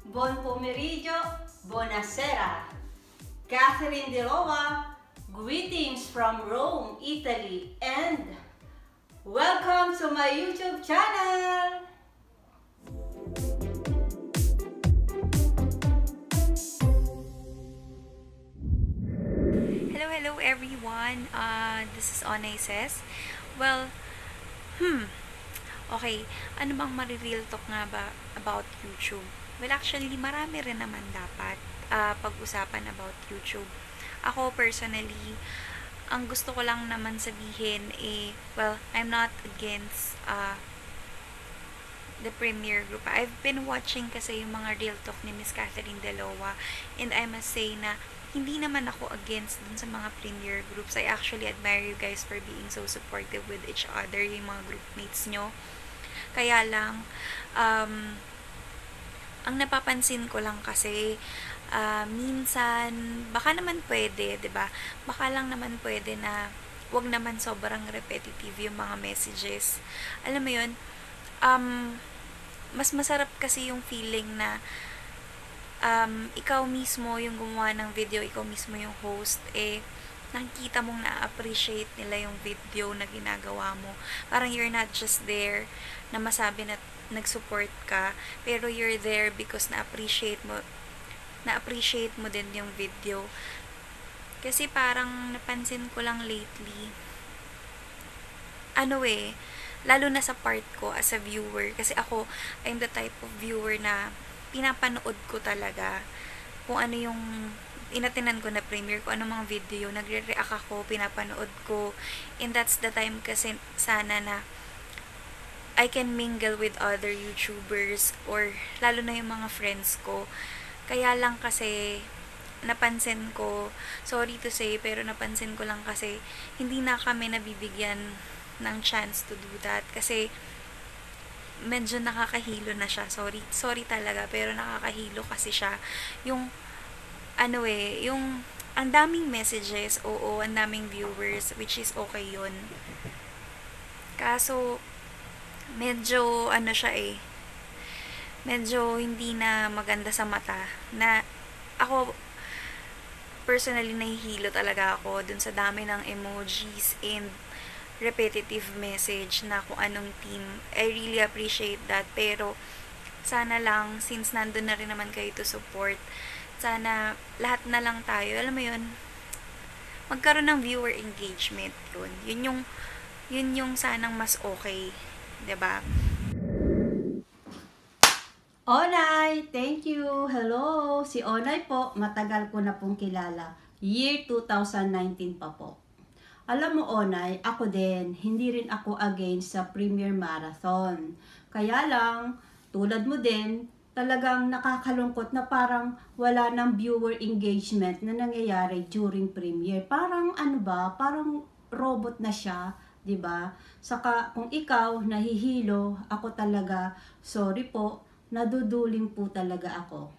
Buon pomeriggio, buonasera. Catherine De Roa, greetings from Rome, Italy, and welcome to my YouTube channel! Hello everyone. This is Onay Says. Well, okay. Ano bang marireal talk nga ba about YouTube? Well, actually, marami rin naman dapat pag-usapan about YouTube. Ako, personally, ang gusto ko lang naman sabihin well, I'm not against the Premier Group. I've been watching kasi yung mga real talk ni Miss Catherine De Loa, and I must say na hindi naman ako against dun sa mga Premier Groups. I actually admire you guys for being so supportive with each other, yung mga groupmates nyo. Kaya lang, ang napapansin ko lang kasi, minsan, baka naman pwede, 'di ba? Baka lang naman pwede na wag naman sobrang repetitive yung mga messages. Alam mo yun, mas masarap kasi yung feeling na ikaw mismo yung gumawa ng video, ikaw mismo yung host, nakikita mong na-appreciate nila yung video na ginagawa mo. Parang you're not just there na masabi na nag-support ka, pero you're there because na-appreciate mo din yung video. Kasi parang napansin ko lang lately, lalo na sa part ko as a viewer, kasi ako, I'm the type of viewer na pinapanood ko talaga kung ano yung inatinan ko na premiere, kung ano mga video, nagre-react ako, pinapanood ko, and that's the time kasi sana na I can mingle with other YouTubers, or lalo na yung mga friends ko. Kaya lang kasi napansin ko, sorry to say, pero napansin ko lang kasi hindi na kami nabibigyan ng chance to do that kasi medyo nakakahilo na siya. Sorry talaga, pero nakakahilo kasi siya. Yung yung ang daming messages, oo, ang daming viewers, which is okay yun. Kaso medyo medyo hindi na maganda sa mata, na ako personally nahihilo talaga ako dun sa dami ng emojis and repetitive message na kung anong team. I really appreciate that, pero sana lang, since nandun na rin naman kayo to support, sana lahat na lang tayo, alam mo yun, magkaroon ng viewer engagement. Yun yung sanang mas okay, 'di ba? Onay, thank you. Hello, si Onay po, matagal ko na pong kilala. Year 2019 pa po. Alam mo, Onay, ako din, hindi rin ako against sa Premier Marathon. Kaya lang, tulad mo din, talagang nakakalungkot na parang wala ng viewer engagement na nangyayari during premiere. Parang parang robot na siya, 'di ba? Saka kung ikaw nahihilo, ako talaga, sorry po, naduduling po talaga ako.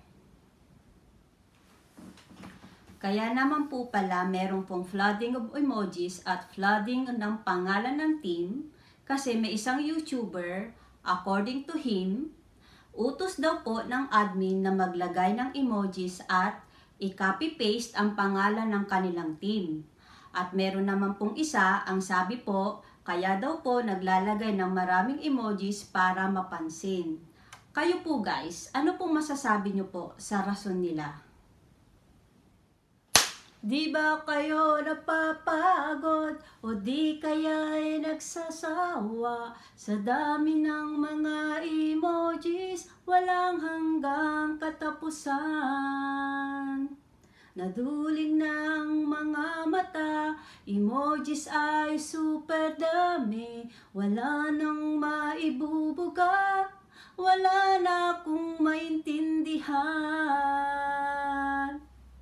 Kaya naman po pala meron pong flooding of emojis at flooding ng pangalan ng team, kasi may isang YouTuber, according to him, utos daw po ng admin na maglagay ng emojis at i-copy-paste ang pangalan ng kanilang team. At meron naman pong isa, ang sabi po, kaya daw po naglalagay ng maraming emojis para mapansin. Kayo po guys, ano pong masasabi nyo po sa rason nila? Di ba kayo napapagod o di kaya'y nagsasawa sa dami ng mga emojis, walang hanggang katapusan? Naduling ng mga mata, emojis ay super dami, wala nang maibubuga, wala na akong maintindihan.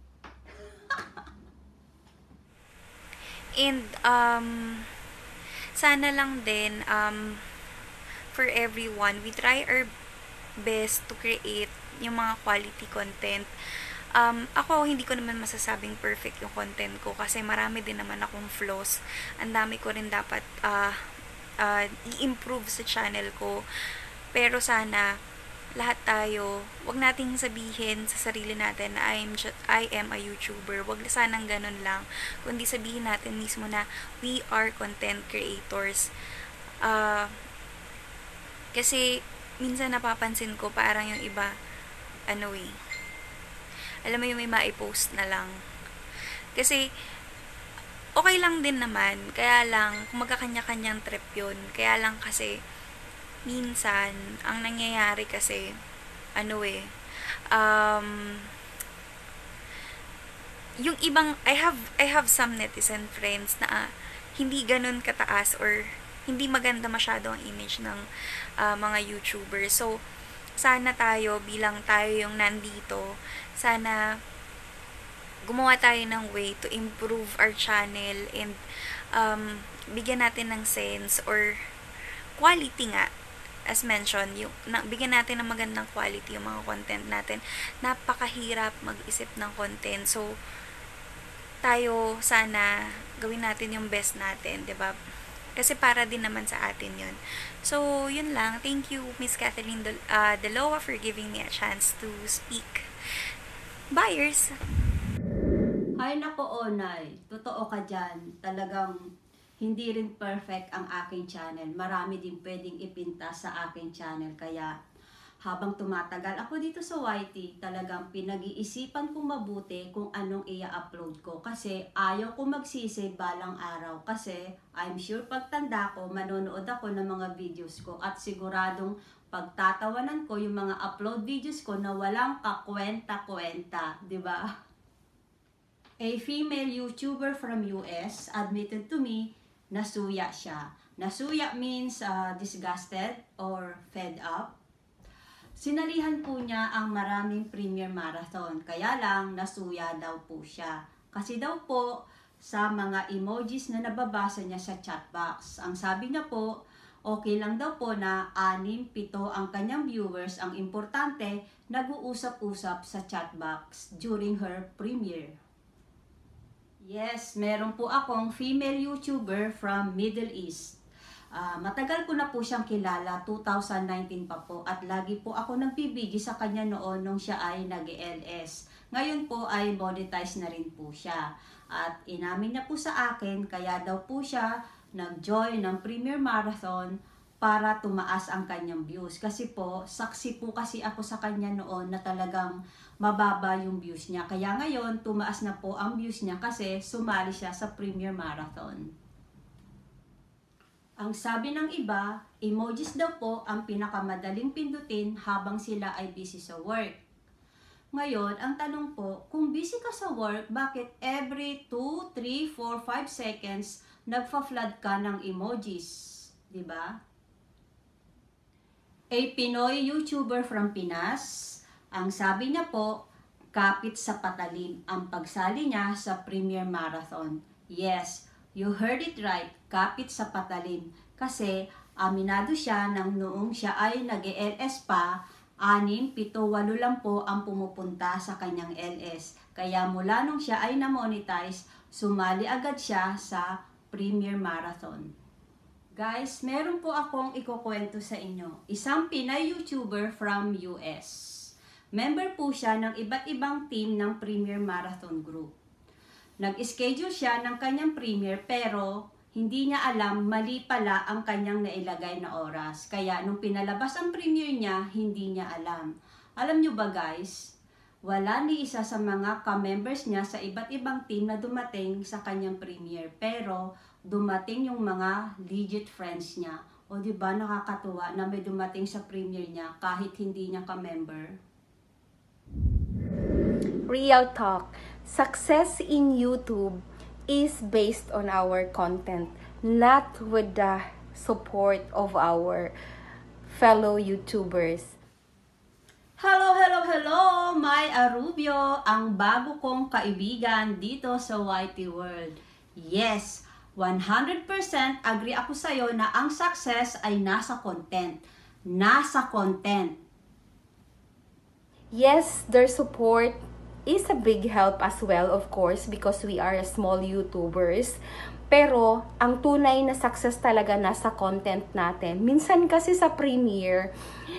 And sana lang din for everyone, we try our best to create yung mga quality content. Ako, hindi ko naman masasabing perfect yung content ko kasi marami din naman akong flaws. Ang dami ko rin dapat i-improve sa channel ko. Pero sana lahat tayo, wag nating sabihin sa sarili natin na I am a YouTuber. Wag sanang ganun lang. Kundi sabihin natin mismo na we are content creators. Kasi minsan napapansin ko parang yung iba, alam mo yung may maipost na lang. Kasi okay lang din naman. Kaya lang, kung magkakanya-kanyang trip yun. Kaya lang kasi, minsan, ang nangyayari kasi, yung ibang, I have some netizen friends na hindi ganun kataas or hindi maganda masyado ang image ng mga YouTubers. So, sana tayo, bilang tayo yung nandito, sana gumawa tayo ng way to improve our channel and bigyan natin ng sense or quality nga. As mentioned, bigyan natin ng magandang quality yung mga content natin. Napakahirap mag-isip ng content. So, tayo sana gawin natin yung best natin, 'di ba? Kasi para din naman sa atin 'yun. So, yun lang. Thank you, Miss Catherine Deloa, for giving me a chance to speak. Buyers! Ay nako, Onay, totoo ka dyan. Talagang hindi rin perfect ang aking channel. Marami din pwedeng ipinta sa aking channel. Kaya habang tumatagal ako dito sa YT, talagang pinag-iisipan kong mabuti kung anong i-upload ko. Kasi ayaw ko magsisi balang araw. Kasi I'm sure pagtanda ko, manonood ako ng mga videos ko. At siguradong pagtatawanan ko yung mga upload videos ko na walang kakwenta-kwenta. Diba? A female YouTuber from US admitted to me, nasuya siya. Nasuya means disgusted or fed up. Sinalihan po niya ang maraming Premier Marathon, kaya lang nasuya daw po siya. Kasi daw po sa mga emojis na nababasa niya sa chat box. Ang sabi niya po, okay lang daw po na 6-7 ang kanyang viewers. Ang importante, nag-uusap-usap sa chat box during her premiere. Yes, meron po akong female YouTuber from Middle East. Matagal ko na po siyang kilala, 2019 pa po, at lagi po ako nagbibigay sa kanya noon nung siya ay nag-LS. Ngayon po ay monetize na rin po siya. At inamin niya po sa akin, kaya daw po siya nag-join ng Premier Marathon para tumaas ang kanyang views. Kasi po, saksi po kasi ako sa kanya noon na talagang mababa yung views niya. Kaya ngayon, tumaas na po ang views niya kasi sumali siya sa Premier Marathon. Ang sabi ng iba, emojis daw po ang pinakamadaling pindutin habang sila ay busy sa work. Ngayon, ang tanong po, kung busy ka sa work, bakit every 2, 3, 4, 5 seconds nagfa-flood ka ng emojis? Diba? A Pinoy YouTuber from Pinas, ang sabi niya po, kapit sa patalim ang pagsali niya sa Premier Marathon. Yes, you heard it right, kapit sa patalim. Kasi aminado siya nang noong siya ay nag-LS pa, 6, 7, 8 lang po ang pumupunta sa kanyang LS. Kaya mula nung siya ay na-monetize, sumali agad siya sa Premier Marathon. Guys, meron po akong ikukwento sa inyo. Isang Pinay YouTuber from US. Member po siya ng iba't ibang team ng Premier Marathon Group. Nag-schedule siya ng kanyang premiere pero hindi niya alam mali pala ang kanyang nailagay na oras. Kaya nung pinalabas ang premiere niya, hindi niya alam. Alam niyo ba guys, wala ni isa sa mga ka-members niya sa iba't ibang team na dumating sa kanyang premiere. Pero dumating yung mga legit friends niya. O diba nakakatuwa na may dumating sa premiere niya kahit hindi niya ka-member? Real talk. Success in YouTube is based on our content, not with the support of our fellow YouTubers. Hello, hello, hello! May Arubio, ang bago kong kaibigan dito sa YT World. Yes, 100% agree ako sa'yo na ang success ay nasa content. Nasa content. Yes, their support is a big help as well, of course, because we are small YouTubers. Pero, ang tunay na success talaga nasa content natin. Minsan kasi sa premiere,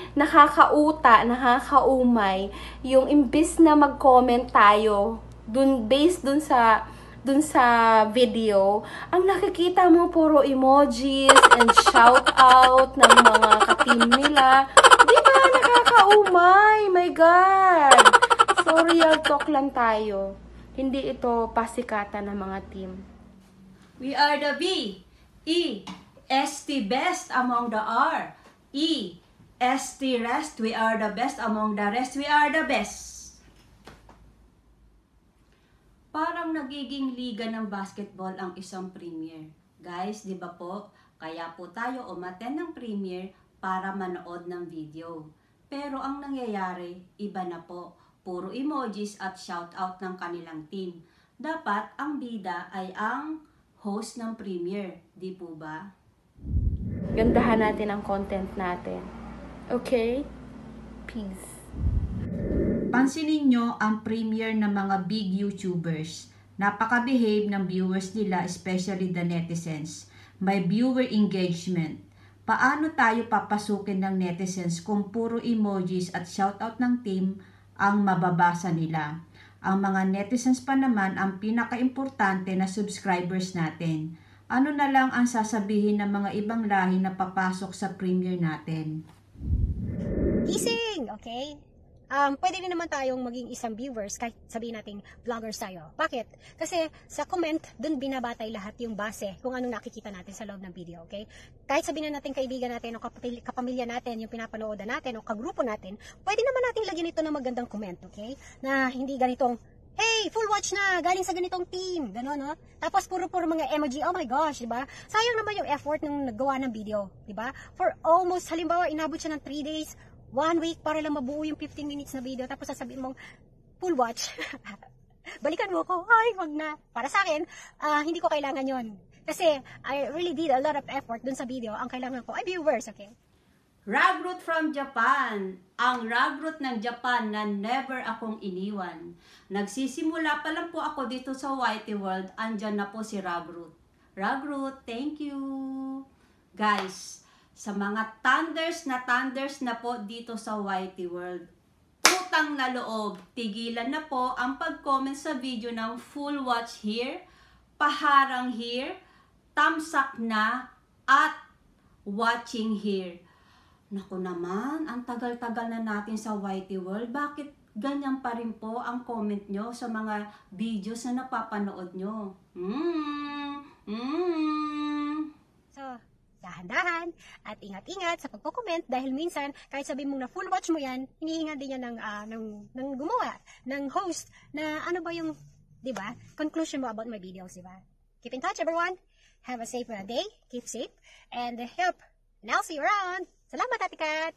nakakaumay, yung imbis na mag-comment tayo, based dun sa video, ang nakikita mo puro emojis and shout out ng mga ka-team nila. Di ba nakakaumay? My God! So, real talk lang tayo. Hindi ito pasikatan ng mga team. We are the B, E, S, T, best among the R, E, S, T, rest, we are the best among the rest, we are the best. Parang nagiging liga ng basketball ang isang premiere. Guys, di ba po? Kaya po tayo umattend ng premiere para manood ng video. Pero ang nangyayari, iba na po. Puro emojis at shoutout ng kanilang team. Dapat ang bida ay ang host ng premiere, di po ba? Gandahan natin ang content natin. Okay? Peace. Pansinin nyo ang premiere ng mga big YouTubers. Napaka-behave ng viewers nila, especially the netizens. May viewer engagement. Paano tayo papasukin ng netizens kung puro emojis at shoutout ng team ang mababasa nila? Ang mga netizens pa naman ang pinaka-importante na subscribers natin. Ano na lang ang sasabihin ng mga ibang lahi na papasok sa premiere natin? Gising! Okay? Pwede rin naman tayong maging isang viewers kahit sabihin natin vloggers tayo. Bakit? Kasi sa comment, dun binabatay lahat yung base kung anong nakikita natin sa loob ng video, okay? Kahit sabihin natin kaibigan natin o kapamilya natin, yung pinapanoodan natin o kagrupo natin, pwede naman natin lagyan ito ng magandang comment, okay? Na hindi ganitong, hey, full watch na, galing sa ganitong team, gano'n, no? Tapos puro mga emoji, oh my gosh, diba? Sayang naman yung effort ng naggawa ng video, diba? For almost, halimbawa, inabot siya ng 3 days, 1 week para lang mabuo yung 15 minutes na video, tapos sasabihin mong full watch. Balikan mo ko. Ay, wag na. Para sa akin, hindi ko kailangan yon. Kasi I really did a lot of effort dun sa video. Ang kailangan ko ay viewers, okay? Ragroot from Japan. Ang Ragroot ng Japan na never akong iniwan. Nagsisimula pa lang po ako dito sa YT World. Andyan na po si Ragroot. Ragroot, thank you. Guys, sa mga thunders na po dito sa YT World, utang na loob, tigilan na po ang pag-comment sa video ng full watch here, paharang here, thumbs up na, at watching here. Naku naman, ang tagal-tagal na natin sa YT World, bakit ganyan pa rin po ang comment nyo sa mga videos na napapanood nyo? So, dahan-dahan at ingat-ingat sa pagko-comment dahil minsan kahit sabihin mong na full watch mo yan, hinihinga din yan ng gumawa, ng host na ano ba yung, di ba, conclusion mo about my videos, di ba? Keep in touch everyone. Have a safe day, keep safe, and help. And I'll see you around. Salamat, Ate Kat.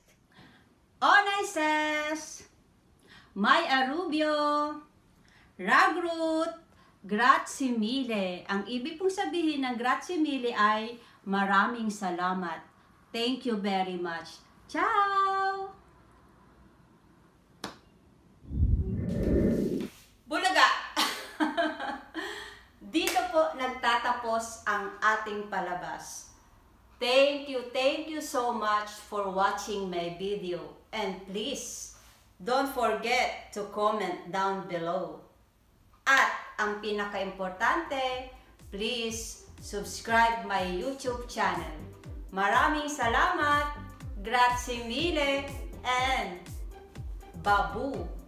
Onaises, May Arubio, Ragroot, grazie mille. Ang ibig pong sabihin ng grazie mille ay maraming salamat. Thank you very much. Ciao! Bulaga! Dito po nagtatapos ang ating palabas. Thank you so much for watching my video. And please, don't forget to comment down below. At ang pinaka-importante, please subscribe my YouTube channel. Maraming salamat, grazie mille, and babu!